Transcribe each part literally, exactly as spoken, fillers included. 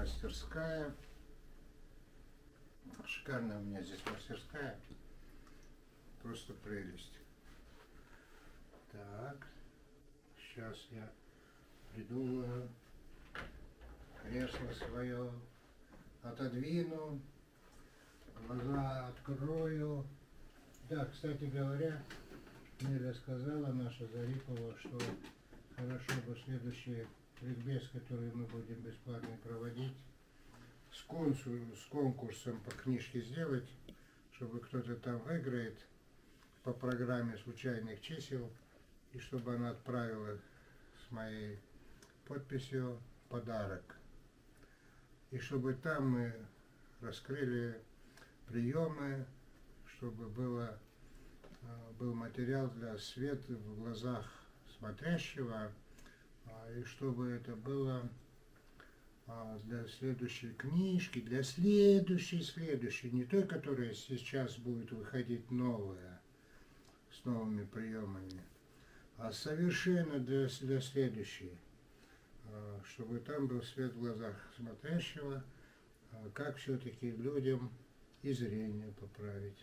мастерская. Шикарная у меня здесь мастерская. Просто прелесть. Так, сейчас я придумаю, кресло свое отодвину, глаза открою. Да, кстати говоря, Неля сказала, наша Зарипова, что хорошо бы следующий ликбез, который мы будем бесплатно проводить, с, консу, с конкурсом по книжке сделать, чтобы кто-то там выиграет по программе случайных чисел, и чтобы она отправила с моей подписью подарок. И чтобы там мы раскрыли приемы, чтобы было, был материал для света в глазах смотрящего, и чтобы это было для следующей книжки, для следующей, следующей, не той, которая сейчас будет выходить новая, с новыми приемами, а совершенно для, для следующей, чтобы там был свет в глазах смотрящего, как все-таки людям и зрение поправить.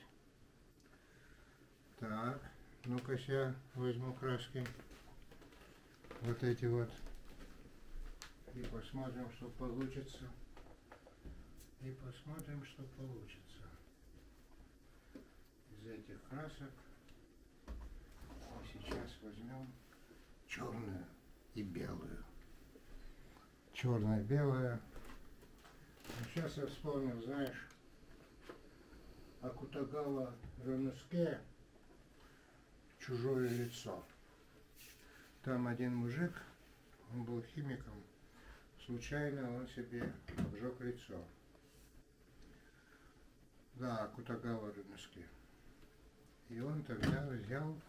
Так, ну-ка я возьму краски, вот эти вот, и посмотрим, что получится. И посмотрим, что получится из этих красок. И сейчас возьмем черную и белую. Черная, белая. Сейчас я вспомнил, знаешь, Акутагава Рануске «Чужое лицо». Там один мужик, он был химиком, случайно он себе обжег лицо. Да, Акутагава Рануске. И он тогда взял,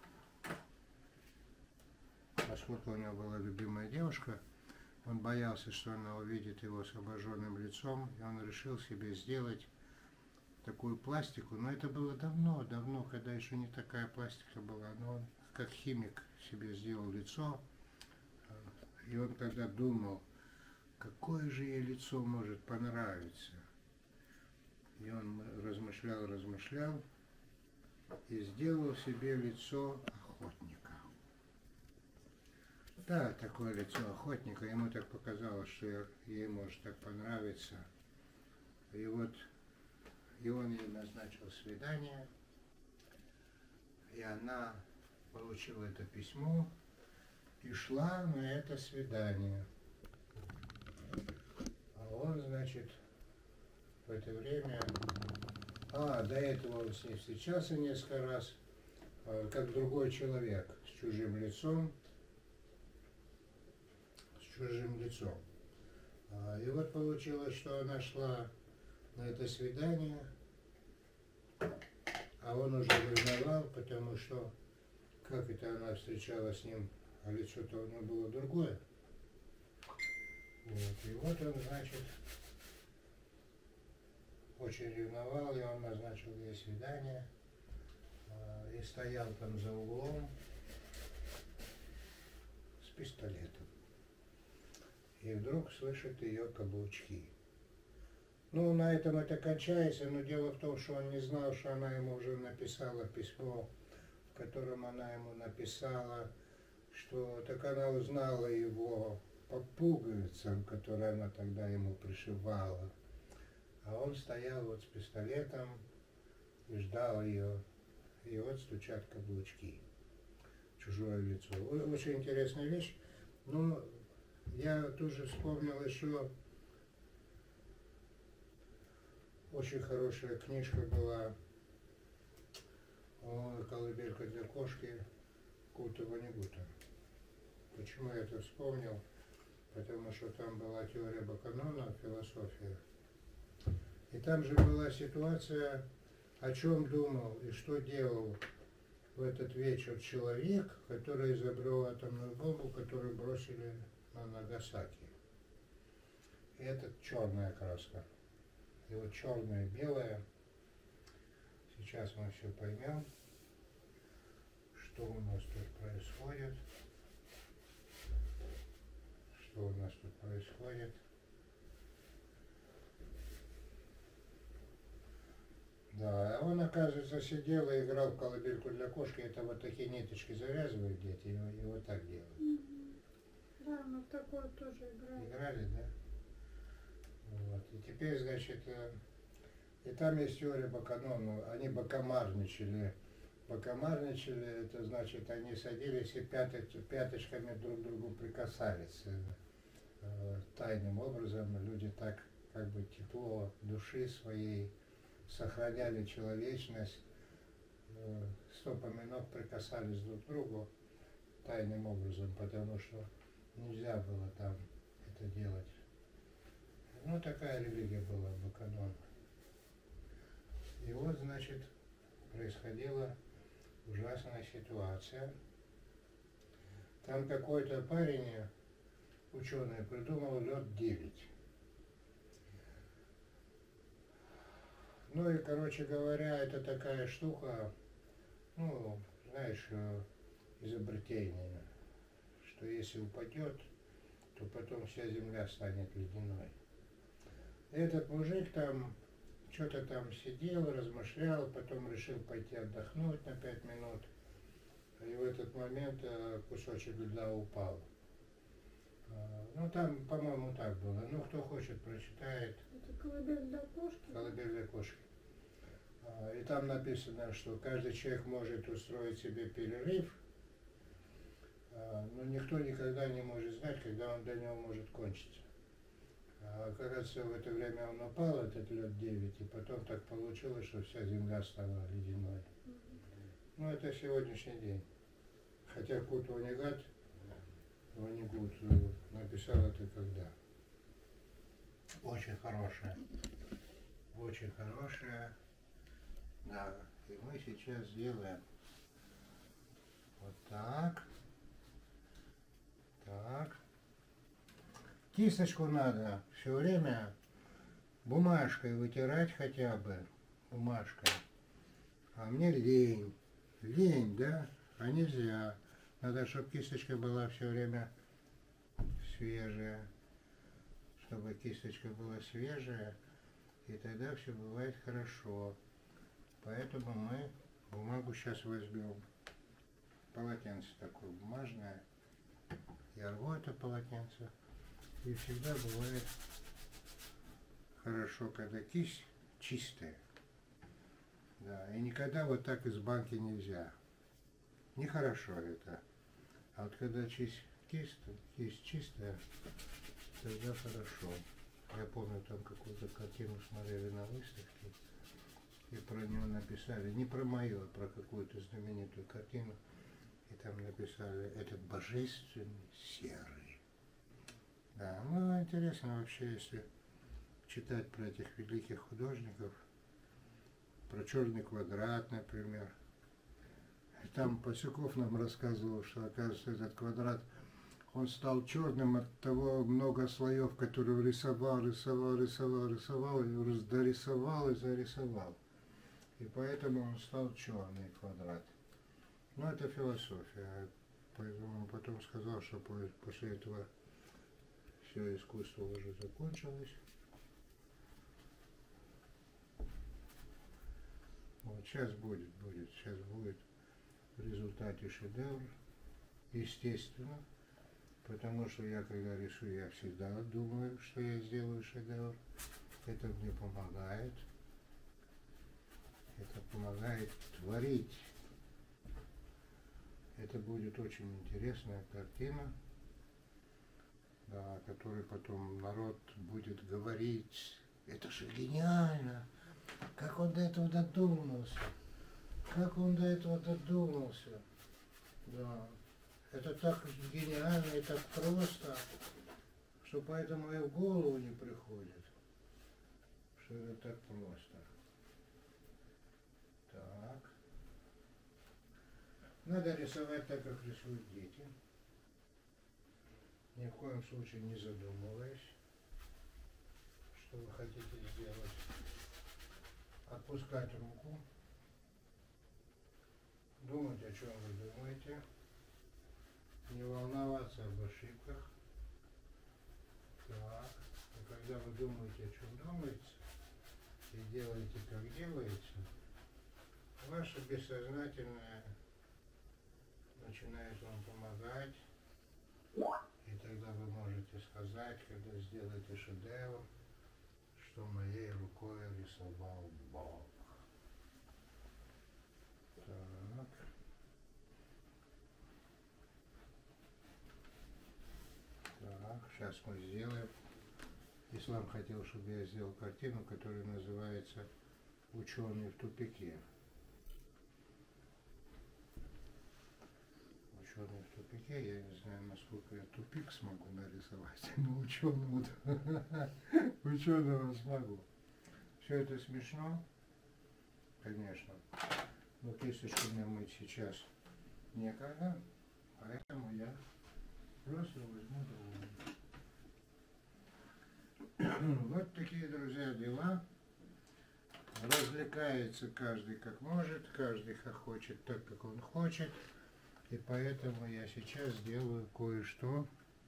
поскольку у него была любимая девушка, он боялся, что она увидит его с обожженным лицом, и он решил себе сделать такую пластику. Но это было давно, давно, когда еще не такая пластика была. Но он, как химик, себе сделал лицо. И он тогда думал, какое же ей лицо может понравиться. И он размышлял, размышлял и сделал себе лицо охотника. Да, такое лицо охотника. Ему так показалось, что ей может так понравиться. И вот и он ей назначил свидание, и она получила это письмо и шла на это свидание. А он, значит, в это время, а, до этого он с ней встречался несколько раз, как другой человек, с чужим лицом, с чужим лицом. И вот получилось, что она шла на это свидание, а он уже ревновал, потому что, как это она встречалась с ним, а лицо-то у него было другое. Вот. И вот он, значит, очень ревновал, и он назначил ей свидание, и стоял там за углом с пистолетом. И вдруг слышит ее каблучки. Ну, на этом это кончается, но дело в том, что он не знал, что она ему уже написала письмо, в котором она ему написала, что так она узнала его по пуговицам, которые она тогда ему пришивала. А он стоял вот с пистолетом и ждал ее, и вот стучат каблучки. Чужое лицо. Очень интересная вещь. Но я тоже вспомнил еще, очень хорошая книжка была «Колыбелька для кошки» Кута Воннегута. Почему я это вспомнил? Потому что там была теория Баканона, философия. И там же была ситуация, о чем думал и что делал в этот вечер человек, который изобрел атомную бомбу, которую бросили на Нагасаки. И это черная краска. И вот черное и белое. Сейчас мы все поймем, что у нас тут происходит. Что у нас тут происходит. А он, оказывается, сидел и играл в колыбельку для кошки. Это вот такие ниточки завязывают дети, и, и вот так делают. Мгм. Да, мы в такое тоже играли. Играли, да? Вот. И теперь, значит, э, и там есть теория Баканона. Они бакомарничали. Бакомарничали, это значит, они садились и пяточ, пяточками друг к другу прикасались. Э, э, тайным образом люди так как бы тепло души своей сохраняли человечность, э, стопами ног прикасались друг к другу тайным образом, потому что нельзя было там это делать. Ну, такая религия была, Баканон. И вот, значит, происходила ужасная ситуация. Там какой-то парень, ученый, придумал лед девять. Ну и, короче говоря, это такая штука, ну, знаешь, э, изобретение, что если упадет, то потом вся земля станет ледяной. Этот мужик там что-то там сидел, размышлял, потом решил пойти отдохнуть на пять минут. И в этот момент э, кусочек льда упал. Э, Ну, там, по-моему, так было. Ну, кто хочет, прочитает. Это колыбель для кошки. Колыбель для кошки. А, И там написано, что каждый человек может устроить себе перерыв, а, но никто никогда не может знать, когда он для него может кончиться. А, Кажется, в это время он упал, этот лед девять, и потом так получилось, что вся земля стала ледяной. Ну, это сегодняшний день. Хотя Кут Вонегат, Вонегут написал это когда? Очень хорошее. Очень хорошее. Да, и мы сейчас сделаем вот так. Так. Кисточку надо все время бумажкой вытирать хотя бы. Бумажкой. А мне лень. Лень, да? А нельзя. Надо, чтобы кисточка была все время свежая. Чтобы кисточка была свежая, и тогда все бывает хорошо. Поэтому мы бумагу сейчас возьмем. Полотенце такое бумажное. Я рву это полотенце. И всегда бывает хорошо, когда кисть чистая. Да, и никогда вот так из банки нельзя. Нехорошо это. А вот когда чисть, кисть, кисть чистая, тогда хорошо. Я помню, там какую-то картину смотрели на выставке, и про нее написали, не про мою, а про какую-то знаменитую картину, и там написали «этот божественный серый». Да, ну интересно вообще, если читать про этих великих художников, про «Черный квадрат», например. Там Пасюков нам рассказывал, что, оказывается, этот квадрат, он стал черным от того много слоев, которые рисовал, рисовал, рисовал, рисовал, и дорисовал и зарисовал. И поэтому он стал черный квадрат. Ну, это философия. Поэтому он потом сказал, что после этого все искусство уже закончилось. Вот сейчас будет, будет, сейчас будет в результате шедевр, естественно. Потому что я, когда рисую, я всегда думаю, что я сделаю шедевр. Это мне помогает. Это помогает творить. Это будет очень интересная картина, да, о которой потом народ будет говорить. Это же гениально! Как он до этого додумался? Как он до этого додумался? Да. Это так гениально и так просто, что поэтому и в голову не приходит, что это так просто. Так. Надо рисовать так, как рисуют дети. Ни в коем случае не задумываясь, что вы хотите сделать. Отпускать руку. Думать, о чем вы думаете. Не волноваться об ошибках. Так. И когда вы думаете, о чем думаете, и делаете, как делаете, ваше бессознательное начинает вам помогать, и тогда вы можете сказать, когда сделаете шедевр, что моей рукой рисовал Бог. Так. Так, сейчас мы сделаем. Ислам хотел, чтобы я сделал картину, которая называется «Ученый в тупике». Ученый в тупике, я не знаю, насколько я тупик смогу нарисовать, но ученого, ученого смогу. Все это смешно, конечно, но кисточку мне мыть сейчас некогда, поэтому я просто возьму другую. Вот такие, друзья, дела. Развлекается каждый как может, каждый хочет так, как он хочет. И поэтому я сейчас сделаю кое-что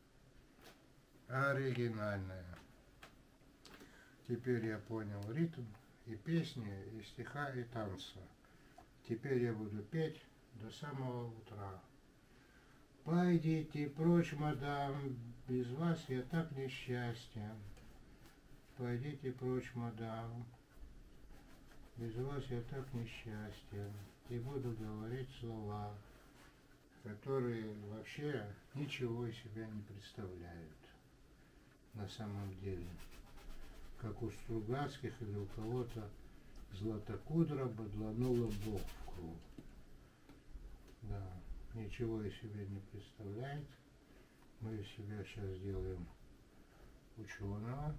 оригинальное. Теперь я понял ритм и песни, и стиха, и танца. Теперь я буду петь до самого утра. Пойдите прочь, мадам, без вас я так несчастен. Пойдите прочь, мадам, без вас я так несчастен. И буду говорить слова, которые вообще ничего из себя не представляют на самом деле. Как у Стругацких или у кого-то Златокудра бодланула Бог в круг. Да, ничего из себя не представляет. Мы из себя сейчас сделаем ученого,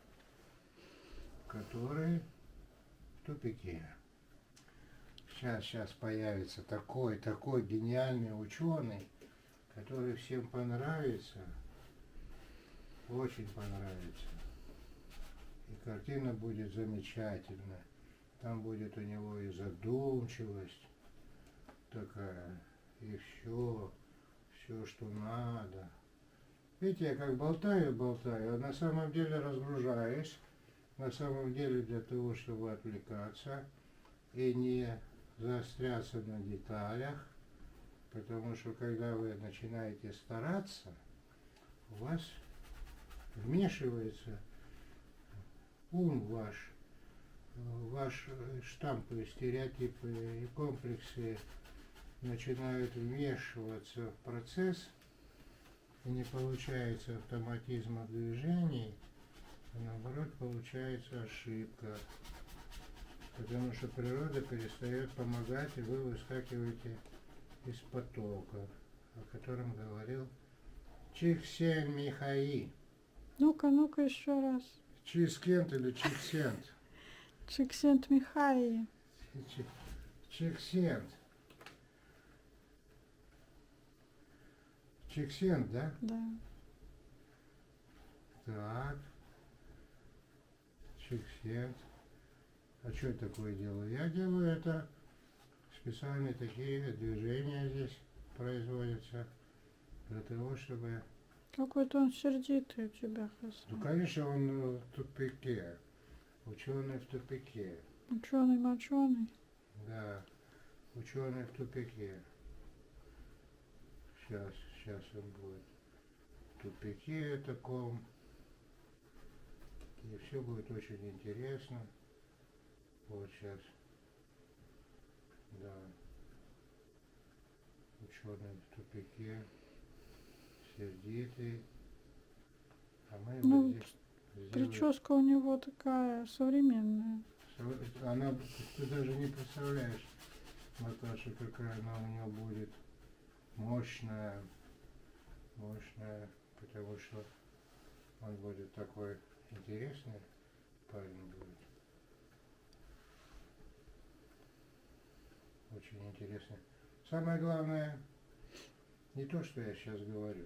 который в тупике. Сейчас, сейчас появится такой, такой гениальный ученый, который всем понравится, очень понравится. И картина будет замечательная. Там будет у него и задумчивость такая, и все, все, что надо. Видите, я как болтаю, болтаю, а на самом деле разгружаюсь, на самом деле для того, чтобы отвлекаться и не заостряться на деталях, потому что когда вы начинаете стараться, у вас вмешивается ум ваш, ваш штампы, стереотипы и комплексы начинают вмешиваться в процесс, и не получается автоматизма движений, а наоборот получается ошибка. Потому что природа перестает помогать, и вы выскакиваете из потока, о котором говорил Чиксент-Михаи. Ну-ка, ну-ка еще раз. Чиксент или Чиксент? Чиксент-Михаи. Чиксент. Чиксент, да? Да. Так. Чиксент. А что я такое делаю? Я делаю это, специальные такие движения здесь производятся, для того, чтобы... Какой-то он сердитый у тебя, Хасан. Ну, конечно, он в тупике. Ученый в тупике. Ученый-моченый. Да, ученый в тупике. Сейчас, сейчас он будет в тупике таком. И все будет очень интересно. Вот сейчас. Да. Ученый в тупике. Сердитый. А мы его Ну, здесь сделаем. прическа у него такая современная. Она, ты даже не представляешь, Наташа, какая она у нее будет мощная, мощная, потому что он будет такой интересный, парень будет. Очень интересный. Самое главное, не то, что я сейчас говорю,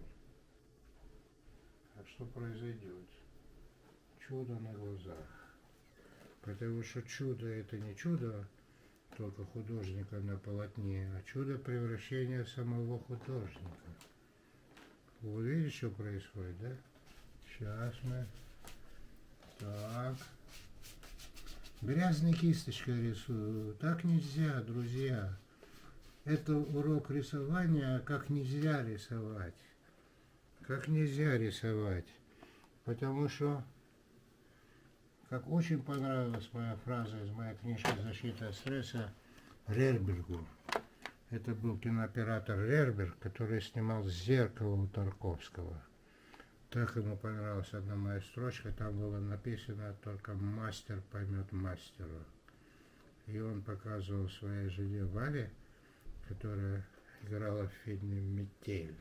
а что произойдет. Чудо на глазах. Потому что чудо это не чудо только художника на полотне, а чудо превращения самого художника. Вы видите, что происходит, да? Сейчас мы. Так. Грязной кисточкой рисую. Так нельзя, друзья. Это урок рисования, как нельзя рисовать. Как нельзя рисовать. Потому что, как очень понравилась моя фраза из моей книжки «Защита от стресса» Рербергу. Это был кинооператор Рерберг, который снимал «Зеркало» у Тарковского. Так ему понравилась одна моя строчка, там было написано только «мастер поймет мастеру». И он показывал своей жене Вале, которая играла в фильме «Метель»,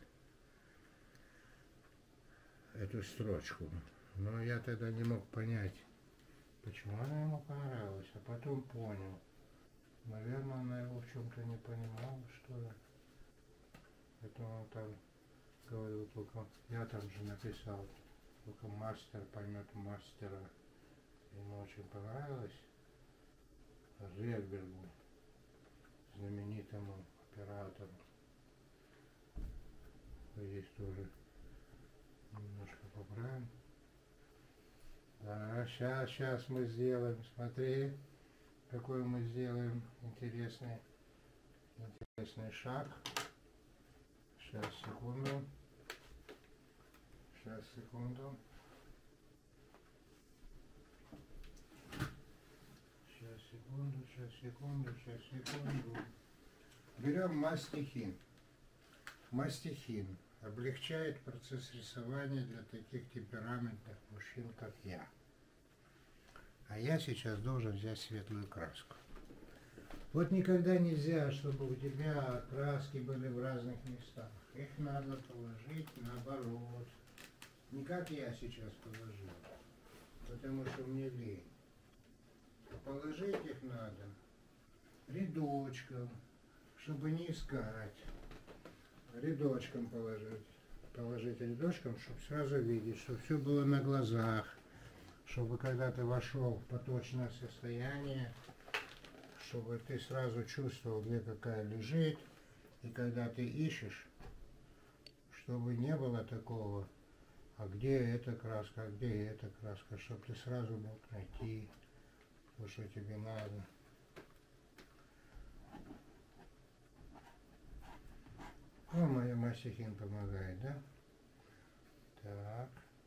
эту строчку. Но я тогда не мог понять, почему она ему понравилась, а потом понял. Наверное, она его в чем-то не понимала, что ли. Поэтому он там говорил только, я там же написал, только мастер поймет мастера. Ему очень понравилось. Рербергу, знаменитому оператору. Здесь тоже немножко поправим. Да, сейчас, сейчас мы сделаем, смотри, какой мы сделаем интересный, интересный шаг. Сейчас, секунду. Сейчас, секунду. Сейчас, секунду, сейчас, секунду, сейчас, секунду. Берем мастихин. Мастихин облегчает процесс рисования для таких темпераментных мужчин, как я. А я сейчас должен взять светлую краску. Вот никогда нельзя, чтобы у тебя краски были в разных местах. Их надо положить наоборот. Не как я сейчас положил, потому что мне лень. Положить их надо рядочком, чтобы не искать. Рядочком положить. Положить рядочком, чтобы сразу видеть, чтобы все было на глазах. Чтобы когда ты вошел в поточное состояние, чтобы ты сразу чувствовал, где какая лежит. И когда ты ищешь, чтобы не было такого, а где эта краска, а где эта краска, чтобы ты сразу мог найти то, что тебе надо. Ну, моя мастихин помогает, да? Так.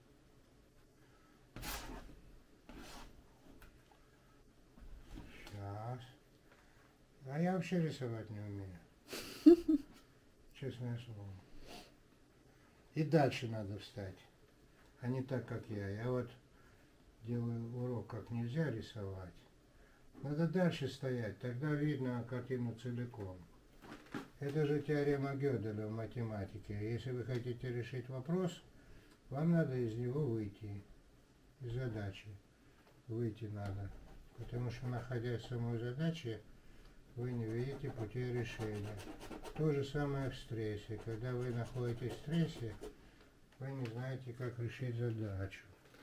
Сейчас. А я вообще рисовать не умею. Честное слово. И дальше надо встать. А не так, как я. Я вот делаю урок, как нельзя рисовать. Надо дальше стоять, тогда видно картину целиком. Это же теорема Гёделя в математике. Если вы хотите решить вопрос, вам надо из него выйти, из задачи. Выйти надо. Потому что, находясь в самой задаче, вы не видите пути решения. То же самое в стрессе. Когда вы находитесь в стрессе, вы не знаете, как решить задачу.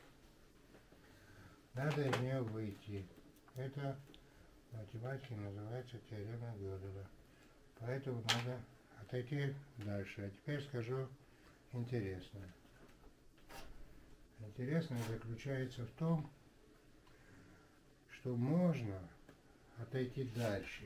Надо из нее выйти. Это в математике называется теорема Гёделя. Поэтому надо отойти дальше. А теперь скажу интересное. Интересное заключается в том, что можно отойти дальше.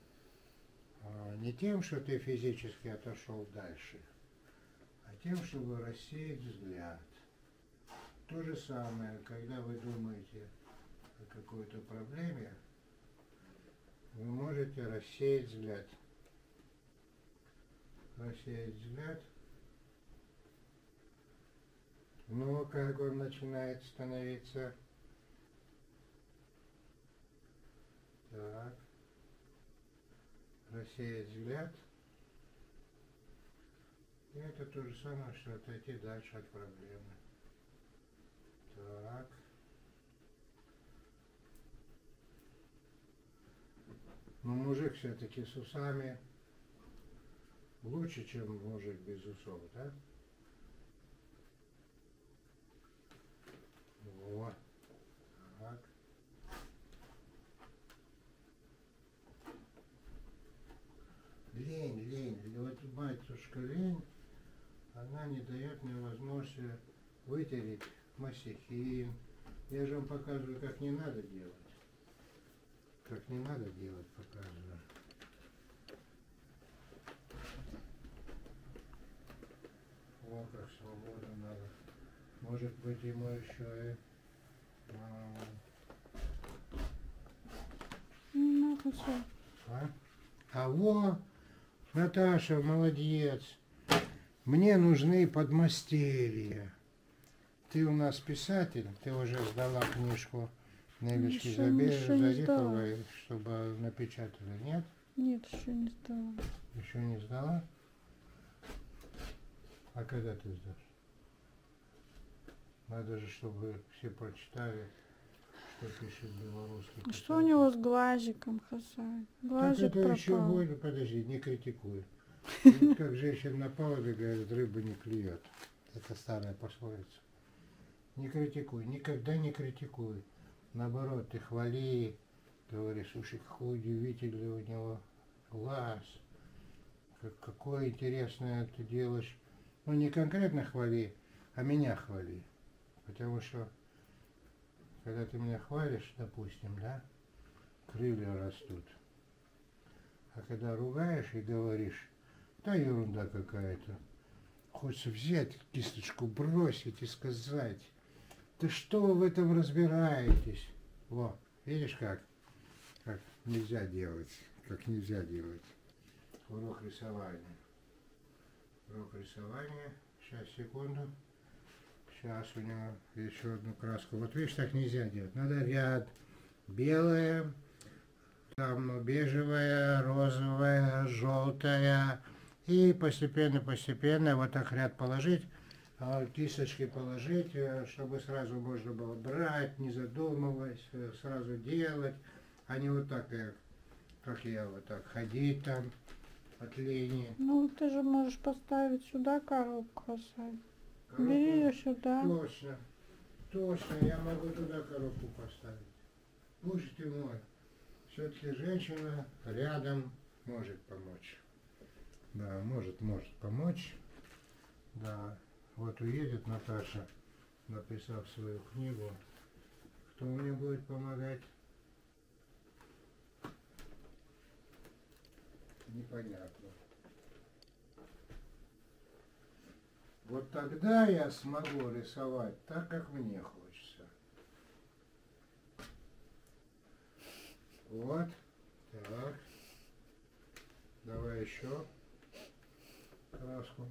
Не тем, что ты физически отошел дальше, а тем, чтобы рассеять взгляд. То же самое, когда вы думаете о какой-то проблеме, вы можете рассеять взгляд. Рассеять взгляд. Но как он начинает становиться? Так. Рассеять взгляд. И это то же самое, что отойти дальше от проблемы. Так. Но мужик все-таки с усами лучше, чем мужик без усов, да? Вот. Так. Лень, лень. Вот матушка лень, она не дает мне возможности вытереть мастихин. Я же вам показываю, как не надо делать. Как не надо делать, показываю. О, как свободно надо. Может быть, ему еще и... а, Не надо всё. А? А во, Наташа, молодец. Мне нужны подмастерья. Ты у нас писатель, ты уже сдала книжку Нелечки Еще не- еще не Зариповой, чтобы напечатали, нет? Нет, еще не сдала. Еще не сдала? А когда ты сдашь? Надо же, чтобы все прочитали, что пишет белорусский А писатель. что у него с глазиком, Хасай? Так Глазик это еще пропал. будет, подожди, не критикуй. Вот как женщина на палубе говорит, рыба не клюет. Это старая пословица. Не критикуй, никогда не критикуй. Наоборот, ты хвали, говоришь, слушай, какой удивительный у него глаз. Как, какое интересное ты делаешь. Ну, не конкретно хвали, а меня хвали. Потому что, когда ты меня хвалишь, допустим, да, крылья растут. А когда ругаешь и говоришь, да ерунда какая-то, хочется взять кисточку, бросить и сказать, да что вы в этом разбираетесь? Во, видишь как? Как нельзя делать, как нельзя делать. Урок рисования. Урок рисования. Сейчас, секунду. Сейчас у него еще одну краску. Вот видишь, так нельзя делать. Надо ряд. Белая, там бежевая, розовая, желтая. И постепенно-постепенно вот так ряд положить, кисточки положить, чтобы сразу можно было брать, не задумываясь, сразу делать, а не вот так, как я, вот так ходить там от лени. Ну, ты же можешь поставить сюда коробку, Хасай. Коробку? Бери ее сюда. Точно, точно, я могу туда коробку поставить. Боже ты мой, все-таки женщина рядом может помочь. Да, может, может помочь. Да, вот уедет Наташа, написав свою книгу. Кто мне будет помогать? Непонятно. Вот тогда я смогу рисовать так, как мне хочется. Вот. Так. Давай еще краску.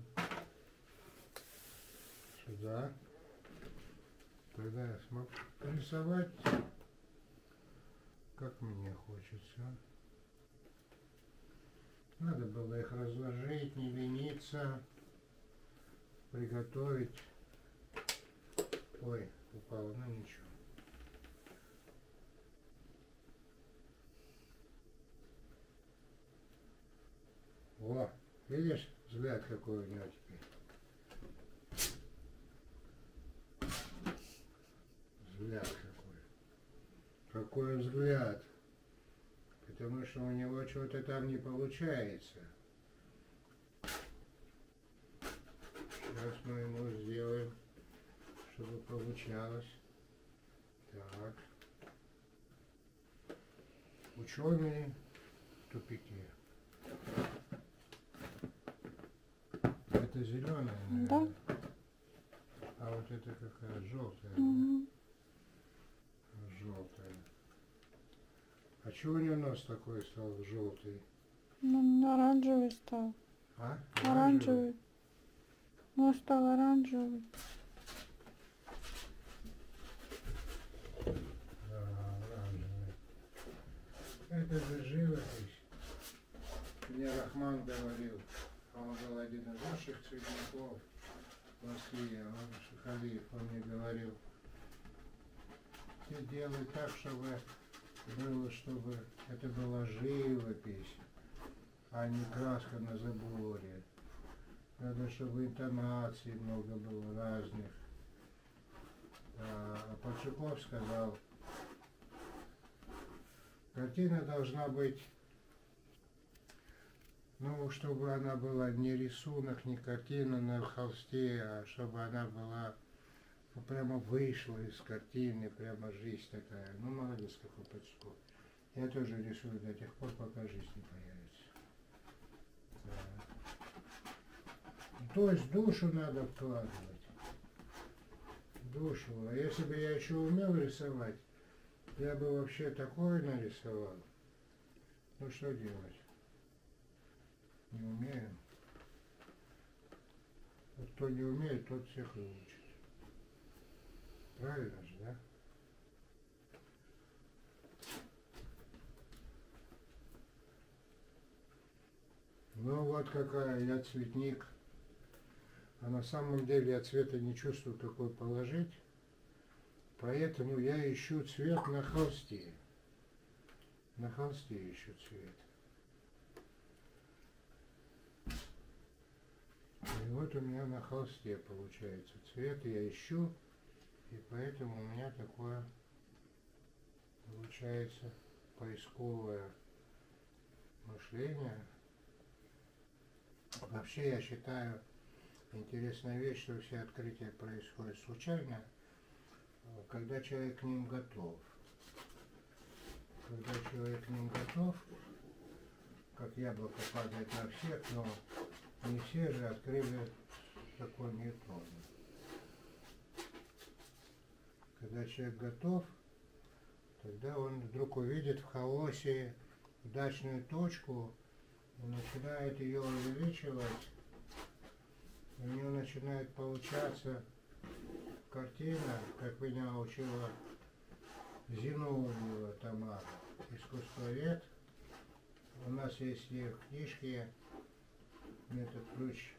Сюда. Тогда я смогу рисовать, как мне хочется. Надо было их разложить, не лениться, приготовить. Ой, упало, ну ничего. Во, видишь, взгляд какой у него теперь. Взгляд какой. Какой взгляд. Потому что у него что-то там не получается. Сейчас мы ему сделаем, чтобы получалось. Так. Ученые в тупике. Это зеленая, наверное. Да. А вот это какая желтая. Угу. Желтая. А чего у него нос такой стал желтый? Ну, оранжевый стал. А? Оранжевый. Ну, стал оранжевый. Да, оранжевый. Это же живопись. Мне Рахман говорил, он был один из наших цветников в Москве, он Шахалиев, он мне говорил, ты делай так, чтобы было, чтобы это была живопись, а не краска на заборе. Надо, чтобы интонаций много было разных. А Подшипов сказал, картина должна быть, ну, чтобы она была не рисунок, не картина на холсте, а чтобы она была, ну, прямо вышла из картины, прямо жизнь такая. Ну, молодец, какой Подшипов. Я тоже рисую до тех пор, пока жизнь не появится. Да. То есть душу надо вкладывать. Душу. А если бы я еще умел рисовать, я бы вообще такое нарисовал. Ну что делать? Не умею. Вот кто не умеет, тот всех и учит. Правильно же, да? Ну вот какая я цветник. А на самом деле я цвета не чувствую, какой положить. Поэтому я ищу цвет на холсте. На холсте ищу цвет. И вот у меня на холсте получается цвет, я ищу, и поэтому у меня такое получается поисковое мышление. Вообще я считаю, интересная вещь, что все открытия происходят случайно, когда человек к ним готов. Когда человек к ним готов, как яблоко падает на всех, но не все же открыли закон Ньютона. Когда человек готов, тогда он вдруг увидит в хаосе удачную точку и начинает ее увеличивать. У него начинает получаться картина, как меня учила Зиновьева Тамара, искусствовед. У нас есть ее книжки «Метод ключ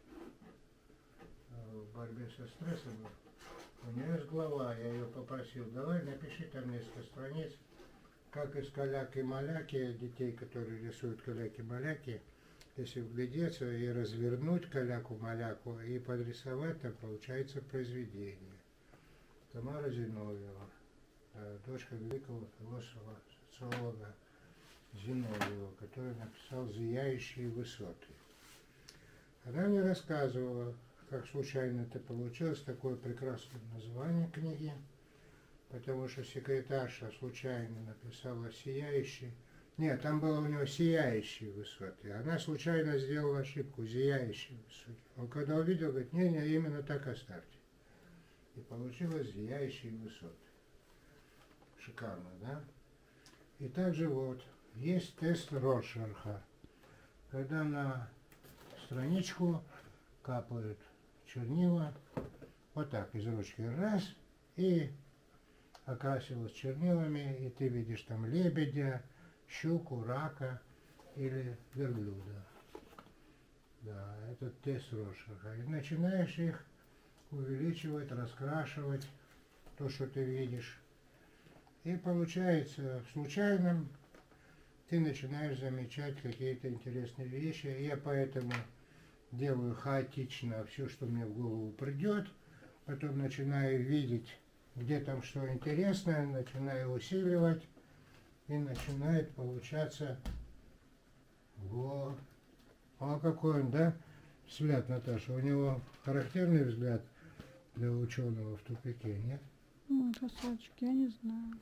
в борьбе со стрессом». У нее есть глава, я ее попросил, давай напиши там несколько страниц, как из каляки-маляки, детей, которые рисуют каляки-маляки, если вглядеться и развернуть каляку-маляку и подрисовать, там получается произведение. Тамара Зиновьева, дочка великого философа, социолога Зиновьева, который написал «Зияющие высоты». Она мне рассказывала, как случайно это получилось, такое прекрасное название книги, потому что секретарша случайно написала «Сияющие». Нет, там было у него «Сияющие высоты». Она случайно сделала ошибку «Зияющие высоты». Он когда увидел, говорит, не-не, именно так оставьте. И получилось «Зияющие высоты». Шикарно, да? И также вот, есть тест Роршаха, когда на страничку капают чернила, вот так, из ручки раз, и окрасилось чернилами, и ты видишь там лебедя, щуку, рака или верблюда. Да, это тест Роршаха. И начинаешь их увеличивать, раскрашивать, то, что ты видишь. И получается, в случайном ты начинаешь замечать какие-то интересные вещи. И я поэтому делаю хаотично все, что мне в голову придет. Потом начинаю видеть, где там что интересное, начинаю усиливать. И начинает получаться... Во. А какой он, да? Взгляд, Наташа. У него характерный взгляд для ученого в тупике, нет? Ну, красавчик, я не знаю.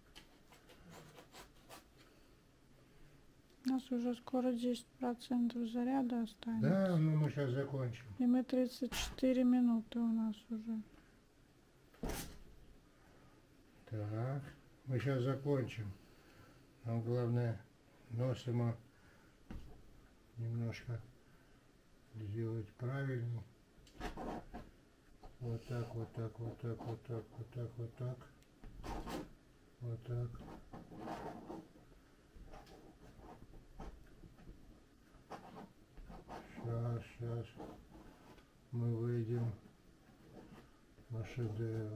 У нас уже скоро десять процентов заряда останется. Да, ну мы сейчас закончим. И мы тридцать четыре минуты у нас уже. Так, мы сейчас закончим. Нам главное нос ему немножко сделать правильней. Вот так, вот так, вот так, вот так, вот так, вот так. Вот так. Сейчас, сейчас мы выйдем на шедевр.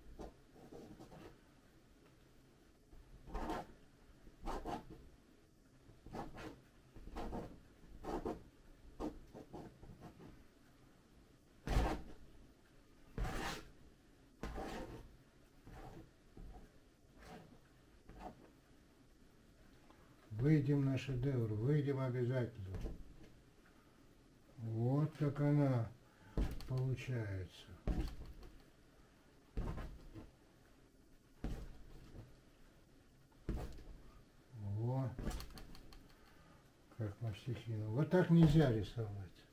Выйдем на шедевр, выйдем обязательно. Вот как она получается. Вот. на стихину. Вот так нельзя рисовать.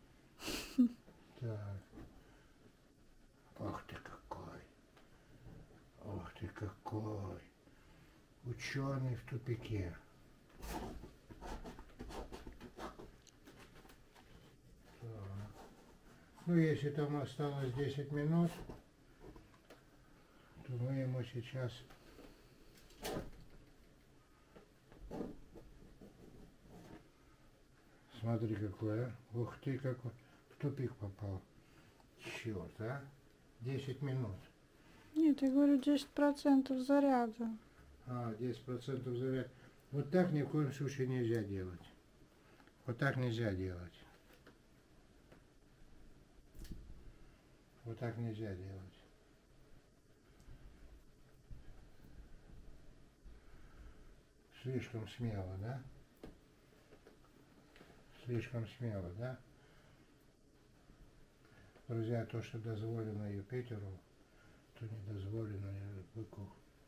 Так. Ах ты какой. Ах ты какой. Ученый в тупике. Так. Ну, если там осталось десять минут, то мы ему сейчас смотри какой, а. Ух ты какой. В тупик попал. Черт, а. десять минут. Нет, я говорю десять процентов заряда. А, десять процентов заряд. Вот так ни в коем случае нельзя делать. Вот так нельзя делать. Вот так нельзя делать. Слишком смело, да? Слишком смело, да? Друзья, то, что дозволено Юпитеру, то не дозволено быку.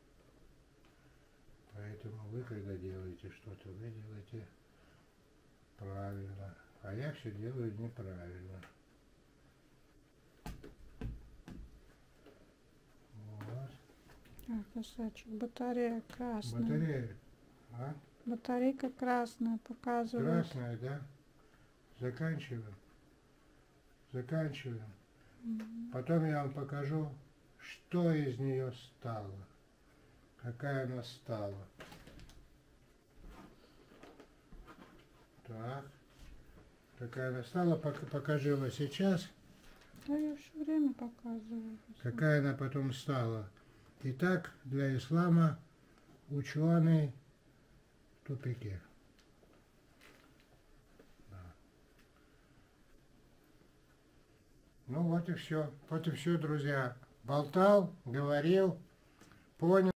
Поэтому вы, когда делаете что-то, вы делаете правильно. А я все делаю неправильно. Вот. А, кусочек. Батарея красная. Батарея. А? Батарейка красная показывает. Красная, да? Заканчиваем. Заканчиваем. Мгм. Потом я вам покажу, что из нее стало. Какая она стала. Так. Какая она стала, пок- покажи его сейчас. Да я все время показываю. Какая она потом стала. Итак, для ислама ученый в тупике. Да. Ну вот и все. Вот и все, друзья. Болтал, говорил, понял.